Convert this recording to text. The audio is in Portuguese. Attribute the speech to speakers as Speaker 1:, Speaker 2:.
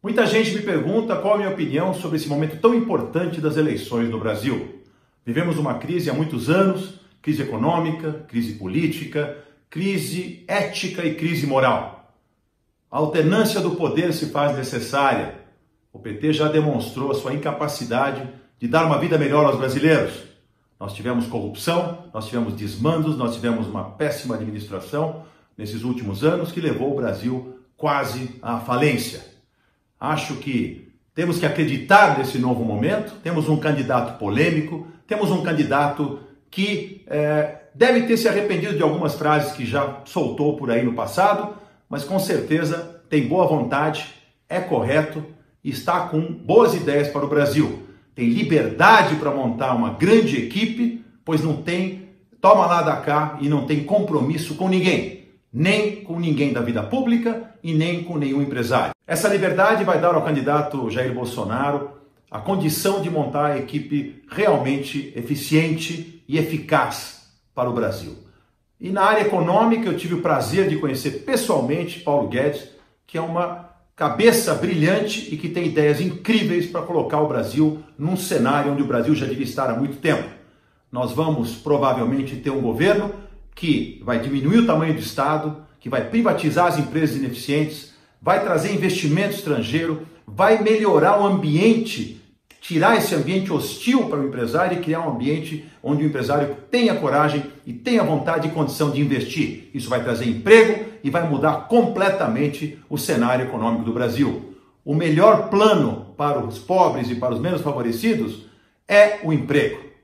Speaker 1: Muita gente me pergunta qual a minha opinião sobre esse momento tão importante das eleições no Brasil. Vivemos uma crise há muitos anos, crise econômica, crise política, crise ética e crise moral. A alternância do poder se faz necessária. O PT já demonstrou a sua incapacidade de dar uma vida melhor aos brasileiros. Nós tivemos corrupção, nós tivemos desmandos, nós tivemos uma péssima administração nesses últimos anos que levou o Brasil quase à falência. Acho que temos que acreditar nesse novo momento. Temos um candidato polêmico, temos um candidato que deve ter se arrependido de algumas frases que já soltou por aí no passado, mas com certeza tem boa vontade, é correto e está com boas ideias para o Brasil. Tem liberdade para montar uma grande equipe, pois não tem toma lá da cá e não tem compromisso com ninguém, nem com ninguém da vida pública e nem com nenhum empresário. Essa liberdade vai dar ao candidato Jair Bolsonaro a condição de montar a equipe realmente eficiente e eficaz para o Brasil. E na área econômica eu tive o prazer de conhecer pessoalmente Paulo Guedes, que é uma cabeça brilhante e que tem ideias incríveis para colocar o Brasil num cenário onde o Brasil já devia estar há muito tempo. Nós vamos provavelmente ter um governo que vai diminuir o tamanho do Estado, que vai privatizar as empresas ineficientes, vai trazer investimento estrangeiro, vai melhorar o ambiente, tirar esse ambiente hostil para o empresário e criar um ambiente onde o empresário tenha coragem e tenha vontade e condição de investir. Isso vai trazer emprego e vai mudar completamente o cenário econômico do Brasil. O melhor plano para os pobres e para os menos favorecidos é o emprego.